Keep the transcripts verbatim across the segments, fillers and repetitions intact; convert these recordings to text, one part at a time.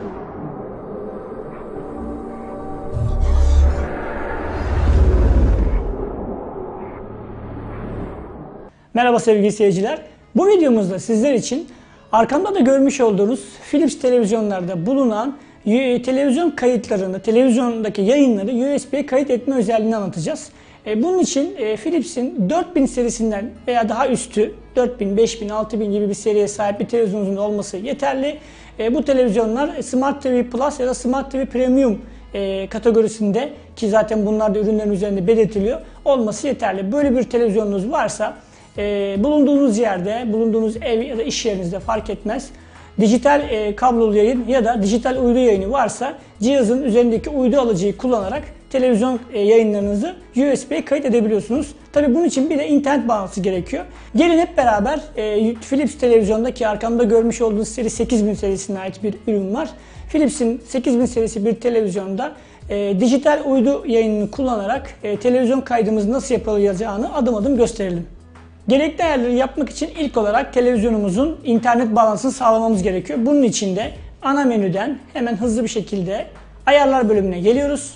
Merhaba sevgili seyirciler. Bu videomuzda sizler için arkamda da görmüş olduğunuz Philips televizyonlarda bulunan televizyon kayıtlarını, televizyondaki yayınları U S B'ye kayıt etme özelliğini anlatacağız. Bunun için Philips'in dört bin serisinden veya daha üstü dört bin, beş bin, altı bin gibi bir seriye sahip bir televizyonunuzun olması yeterli. Bu televizyonlar Smart T V Plus ya da Smart T V Premium kategorisinde, ki zaten bunlar da ürünlerin üzerinde belirtiliyor, olması yeterli. Böyle bir televizyonunuz varsa bulunduğunuz yerde, bulunduğunuz ev ya da iş yerinizde fark etmez, dijital e, kablolu yayın ya da dijital uydu yayını varsa cihazın üzerindeki uydu alıcıyı kullanarak televizyon e, yayınlarınızı U S B'ye kayıt edebiliyorsunuz. Tabii bunun için bir de internet bağlantısı gerekiyor. Gelin hep beraber e, Philips televizyondaki arkamda görmüş olduğunuz seri sekiz bin serisine ait bir ürün var. Philips'in sekiz bin serisi bir televizyonda e, dijital uydu yayınını kullanarak e, televizyon kaydımızı nasıl yapılacağını adım adım gösterelim. Gerekli ayarları yapmak için ilk olarak televizyonumuzun internet bağlantısını sağlamamız gerekiyor. Bunun için de ana menüden hemen hızlı bir şekilde ayarlar bölümüne geliyoruz.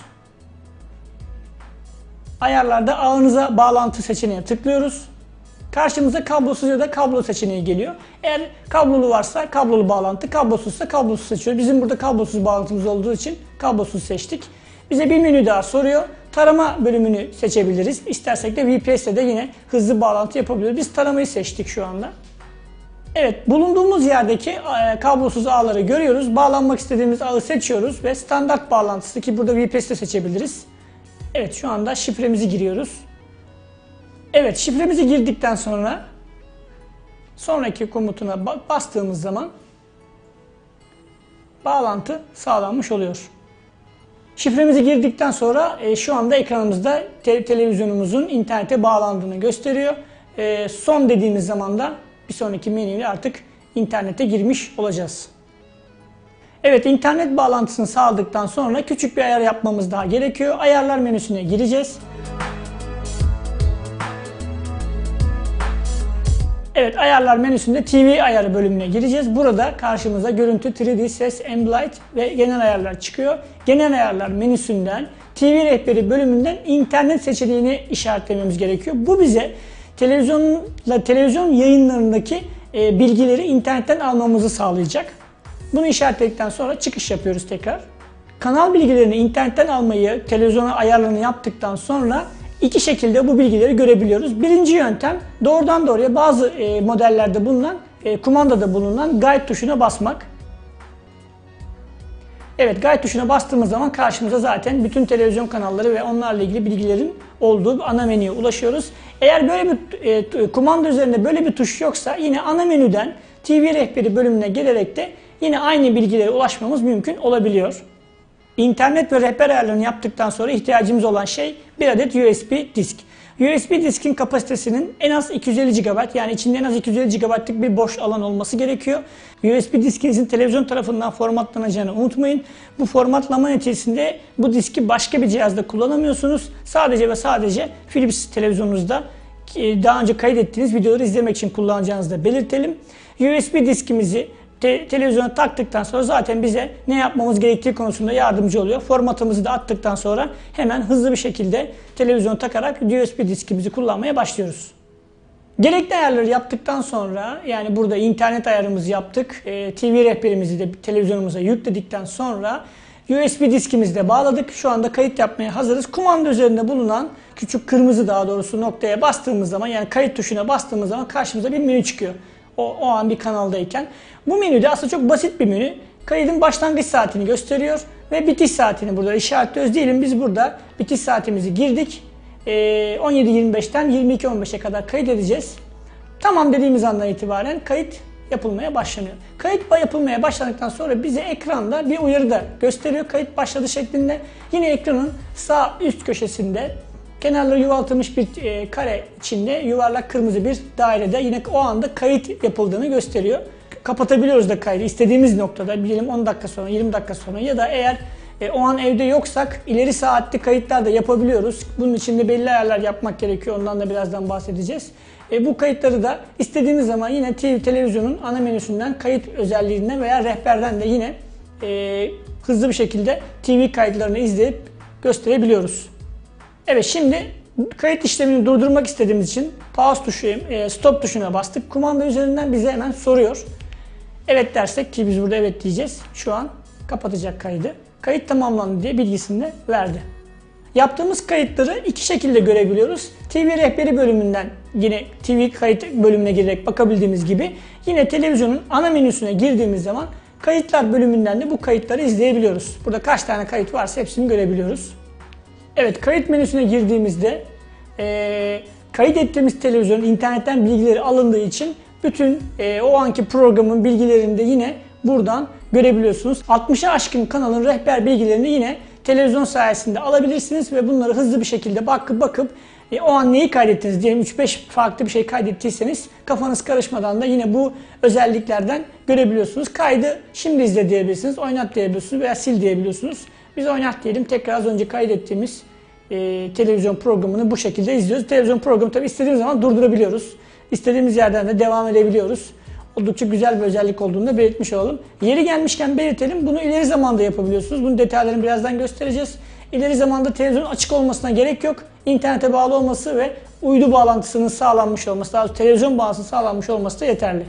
Ayarlarda ağınıza bağlantı seçeneğine tıklıyoruz. Karşımıza kablosuz ya da kablo seçeneği geliyor. Eğer kablolu varsa kablolu bağlantı, kablosuzsa kablosuz seçiyoruz. Bizim burada kablosuz bağlantımız olduğu için kablosuz seçtik. Bize bir menü daha soruyor. Tarama bölümünü seçebiliriz. İstersek de V P S'le de yine hızlı bağlantı yapabiliriz. Biz taramayı seçtik şu anda. Evet, bulunduğumuz yerdeki kablosuz ağları görüyoruz. Bağlanmak istediğimiz ağı seçiyoruz ve standart bağlantısı, ki burada V P S'le seçebiliriz. Evet, şu anda şifremizi giriyoruz. Evet, şifremizi girdikten sonra sonraki komutuna bastığımız zaman bağlantı sağlanmış oluyor. Şifremizi girdikten sonra e, şu anda ekranımızda te televizyonumuzun internete bağlandığını gösteriyor. E, son dediğimiz zaman da bir sonraki menüyle artık internete girmiş olacağız. Evet, internet bağlantısını sağladıktan sonra küçük bir ayar yapmamız daha gerekiyor. Ayarlar menüsüne gireceğiz. Evet, ayarlar menüsünde T V ayarı bölümüne gireceğiz. Burada karşımıza görüntü, üç D, ses, ambient ve genel ayarlar çıkıyor. Genel ayarlar menüsünden T V rehberi bölümünden internet seçeneğini işaretlememiz gerekiyor. Bu bize televizyonla televizyon yayınlarındaki e, bilgileri internetten almamızı sağlayacak. Bunu işaretledikten sonra çıkış yapıyoruz tekrar. Kanal bilgilerini internetten almayı, televizyona ayarlarını yaptıktan sonra İki şekilde bu bilgileri görebiliyoruz. Birinci yöntem doğrudan doğruya bazı e, modellerde bulunan, e, kumandada bulunan guide tuşuna basmak. Evet, guide tuşuna bastığımız zaman karşımıza zaten bütün televizyon kanalları ve onlarla ilgili bilgilerin olduğu ana menüye ulaşıyoruz. Eğer böyle bir e, kumanda üzerinde böyle bir tuş yoksa yine ana menüden T V rehberi bölümüne gelerek de yine aynı bilgilere ulaşmamız mümkün olabiliyor. İnternet ve rehber ayarlarını yaptıktan sonra ihtiyacımız olan şey bir adet U S B disk. U S B diskin kapasitesinin en az iki yüz elli gigabayt, yani içinde en az iki yüz elli gigabaytlık bir boş alan olması gerekiyor. U S B diskinizin televizyon tarafından formatlanacağını unutmayın. Bu formatlama neticesinde bu diski başka bir cihazda kullanamıyorsunuz. Sadece ve sadece Philips televizyonunuzda daha önce kaydettiğiniz videoları izlemek için kullanacağınızı da belirtelim. U S B diskimizi Te televizyona taktıktan sonra zaten bize ne yapmamız gerektiği konusunda yardımcı oluyor. Formatımızı da attıktan sonra hemen hızlı bir şekilde televizyona takarak U S B diskimizi kullanmaya başlıyoruz. Gerekli ayarları yaptıktan sonra, yani burada internet ayarımızı yaptık, e, T V rehberimizi de televizyonumuza yükledikten sonra U S B diskimizi de bağladık. Şu anda kayıt yapmaya hazırız. Kumanda üzerinde bulunan küçük kırmızı, daha doğrusu noktaya bastığımız zaman, yani kayıt tuşuna bastığımız zaman karşımıza bir menü çıkıyor. O, o an bir kanaldayken. Bu menüde aslında çok basit bir menü. Kaydın başlangıç saatini gösteriyor ve bitiş saatini burada işaretliyoruz. Diyelim biz burada bitiş saatimizi girdik. Ee, on yedi yirmi beşten yirmi iki on beşe kadar kayıt edeceğiz. Tamam dediğimiz andan itibaren kayıt yapılmaya başlanıyor. Kayıt yapılmaya başladıktan sonra bize ekranda bir uyarı da gösteriyor. Kayıt başladı şeklinde. Yine ekranın sağ üst köşesinde kenarları yuvarlatılmış bir e, kare içinde yuvarlak kırmızı bir dairede yine o anda kayıt yapıldığını gösteriyor. Kapatabiliyoruz da kaydı istediğimiz noktada, diyelim on dakika sonra, yirmi dakika sonra, ya da eğer e, o an evde yoksak ileri saatli kayıtlar da yapabiliyoruz. Bunun için de belli ayarlar yapmak gerekiyor. Ondan da birazdan bahsedeceğiz. E, bu kayıtları da istediğimiz zaman yine T V televizyonun ana menüsünden kayıt özelliğinden veya rehberden de yine e, hızlı bir şekilde T V kayıtlarını izleyip gösterebiliyoruz. Evet, şimdi kayıt işlemini durdurmak istediğimiz için pause tuşu, e, stop tuşuna bastık. Kumanda üzerinden bize hemen soruyor. Evet dersek, ki biz burada evet diyeceğiz. Şu an kapatacak kaydı. Kayıt tamamlandı diye bilgisini de verdi. Yaptığımız kayıtları iki şekilde görebiliyoruz. T V rehberi bölümünden yine T V kayıt bölümüne girerek bakabildiğimiz gibi, yine televizyonun ana menüsüne girdiğimiz zaman kayıtlar bölümünden de bu kayıtları izleyebiliyoruz. Burada kaç tane kayıt varsa hepsini görebiliyoruz. Evet, kayıt menüsüne girdiğimizde e, kayıt ettiğimiz televizyonun internetten bilgileri alındığı için bütün e, o anki programın bilgilerini de yine buradan görebiliyorsunuz. altmışa aşkın kanalın rehber bilgilerini yine televizyon sayesinde alabilirsiniz ve bunları hızlı bir şekilde bakıp bakıp e, o an neyi kaydettiniz diyelim, üç beş farklı bir şey kaydettiyseniz kafanız karışmadan da yine bu özelliklerden görebiliyorsunuz. Kaydı şimdi izle diyebilirsiniz, oynat diyebiliyorsunuz veya sil diyebiliyorsunuz. Biz oynat diyelim, tekrar az önce kaydettiğimiz e, televizyon programını bu şekilde izliyoruz. Televizyon programı tabi istediğimiz zaman durdurabiliyoruz. İstediğimiz yerden de devam edebiliyoruz. Oldukça güzel bir özellik olduğunu da belirtmiş olalım. Yeri gelmişken belirtelim, bunu ileri zamanda yapabiliyorsunuz. Bunun detaylarını birazdan göstereceğiz. İleri zamanda televizyonun açık olmasına gerek yok. İnternete bağlı olması ve uydu bağlantısının sağlanmış olması, daha doğrusu televizyon bağlantısının sağlanmış olması da yeterli.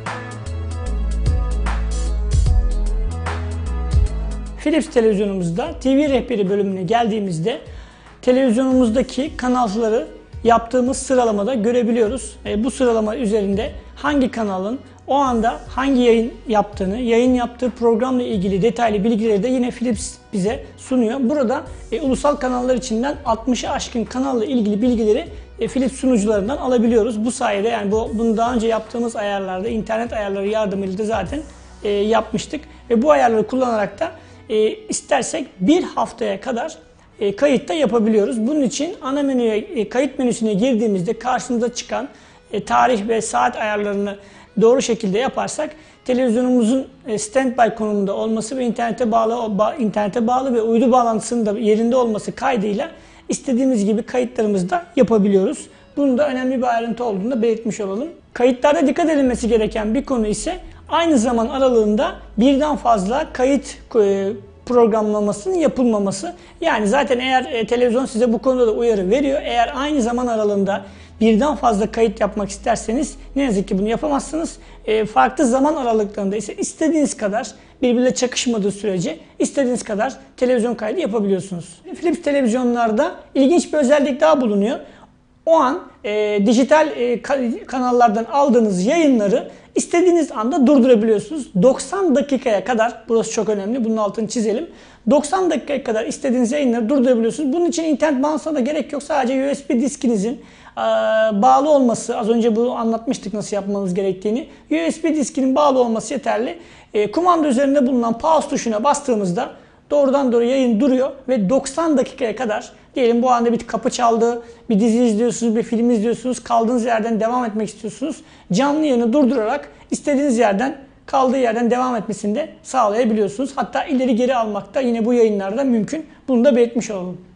Philips televizyonumuzda T V rehberi bölümüne geldiğimizde televizyonumuzdaki kanalları yaptığımız sıralamada görebiliyoruz. E, bu sıralama üzerinde hangi kanalın o anda hangi yayın yaptığını, yayın yaptığı programla ilgili detaylı bilgileri de yine Philips bize sunuyor. Burada e, ulusal kanallar içinden altmışa aşkın kanalla ilgili bilgileri e, Philips sunucularından alabiliyoruz. Bu sayede, yani bu, bunu daha önce yaptığımız ayarlarda, internet ayarları yardımıyla da zaten e, yapmıştık. Ve bu ayarları kullanarak da e, istersek bir haftaya kadar E, kayıt da yapabiliyoruz. Bunun için ana menüye, e, kayıt menüsüne girdiğimizde karşımıza çıkan e, tarih ve saat ayarlarını doğru şekilde yaparsak televizyonumuzun e, standby konumunda olması ve internete bağlı ba, internete bağlı ve uydu bağlantısının da yerinde olması kaydıyla istediğimiz gibi kayıtlarımızı da yapabiliyoruz. Bunun da önemli bir ayrıntı olduğunu da belirtmiş olalım. Kayıtlarda dikkat edilmesi gereken bir konu ise aynı zaman aralığında birden fazla kayıt e, programlamasının yapılmaması. Yani zaten eğer e, televizyon size bu konuda da uyarı veriyor. Eğer aynı zaman aralığında birden fazla kayıt yapmak isterseniz ne yazık ki bunu yapamazsınız. E, farklı zaman aralıklarında ise istediğiniz kadar, birbiriyle çakışmadığı sürece istediğiniz kadar televizyon kaydı yapabiliyorsunuz. Philips televizyonlarda ilginç bir özellik daha bulunuyor. O an e, dijital e, kanallardan aldığınız yayınları istediğiniz anda durdurabiliyorsunuz. doksan dakikaya kadar, burası çok önemli, bunun altını çizelim. doksan dakikaya kadar istediğiniz yayınları durdurabiliyorsunuz. Bunun için internet bağlantısına da gerek yok. Sadece U S B diskinizin e, bağlı olması, az önce bunu anlatmıştık nasıl yapmanız gerektiğini. U S B diskinin bağlı olması yeterli. E, kumanda üzerinde bulunan pause tuşuna bastığımızda doğrudan doğru yayın duruyor ve doksan dakikaya kadar, diyelim bu anda bir kapı çaldı, bir dizi izliyorsunuz, bir film izliyorsunuz, kaldığınız yerden devam etmek istiyorsunuz. Canlı yayını durdurarak istediğiniz yerden, kaldığı yerden devam etmesini de sağlayabiliyorsunuz. Hatta ileri geri almak da yine bu yayınlarda mümkün. Bunu da belirtmiş olalım.